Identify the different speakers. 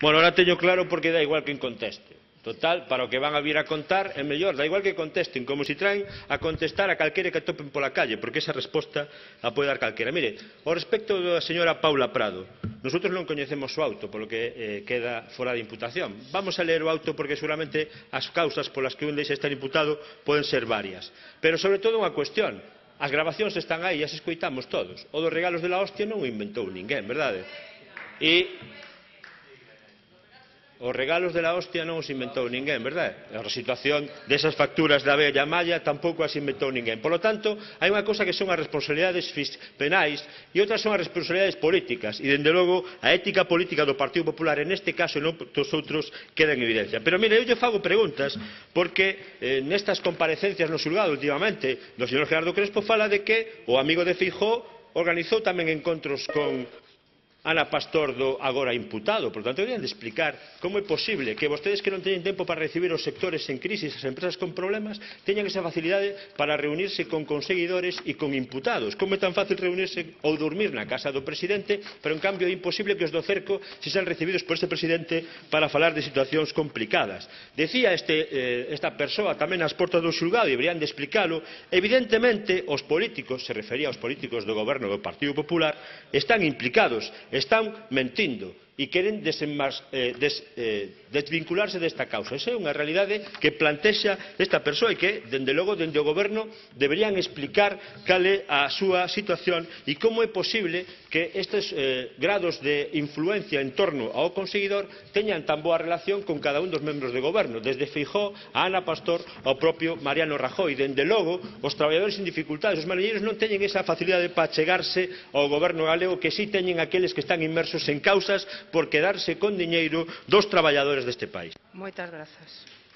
Speaker 1: Bueno, ahora teño claro porque dá igual quen conteste. Total, para o que van a vir a contar é mellor, dá igual que contesten, como si traen a contestar a calquera que topen pola calle, porque esa resposta a pode dar calquera. Mire, ao respecto da señora Paula Prado, nosotros non coñecemos o auto, polo que queda fora de imputación. Vamos a ler o auto porque seguramente as causas polas que un deixa estar imputado poden ser varias. Pero sobre todo unha cuestión, as grabacións están aí, as escoitamos todos. O dos regalos de la hostia non o inventou ninguén, verdade? E os regalos de la hostia non os inventou ninguén, verdade? A situación desas facturas da vella malla tampouco as inventou ninguén. Por lo tanto, hai unha cosa que son as responsabilidades penais e outras son as responsabilidades políticas. E, dende logo, a ética política do Partido Popular, en este caso e non dos outros, queda en evidencia. Pero, mire, eu lle fago preguntas porque nestas comparecencias no xulgado últimamente do señor Gerardo Crespo fala de que o amigo de Feijóo organizou tamén encontros con Ana Pastor do agora imputado. Por tanto, deberían de explicar como é posible que vostedes que non teñen tempo para recibir os sectores en crisis, as empresas con problemas, teñan esa facilidade para reunirse con conseguidores e con imputados. Como é tan fácil reunirse ou dormir na casa do presidente, pero en cambio é imposible que os do cerco se sean recibidos por este presidente para falar de situacións complicadas. Decía esta persoa tamén ás portas do xulgado, e deberían de explicalo, evidentemente os políticos, se refería aos políticos do goberno do Partido Popular, están implicados, están mentindo e queren desvincularse desta causa. Esa é unha realidade que plantexa esta persoa e que, dende logo, dende o goberno deberían explicar cal é a súa situación e como é posible que estes grados de influencia en torno ao conseguidor teñan tan boa relación con cada un dos membros de goberno, desde Feijóo a Ana Pastor ao propio Mariano Rajoy. Dende logo, os traballadores sin dificultades, os mariñeiros non teñen esa facilidade para chegarse ao goberno galego que si teñen aqueles que están inmersos en causas por quedarse con diñeiro dos traballadores deste país.
Speaker 2: Moitas grazas.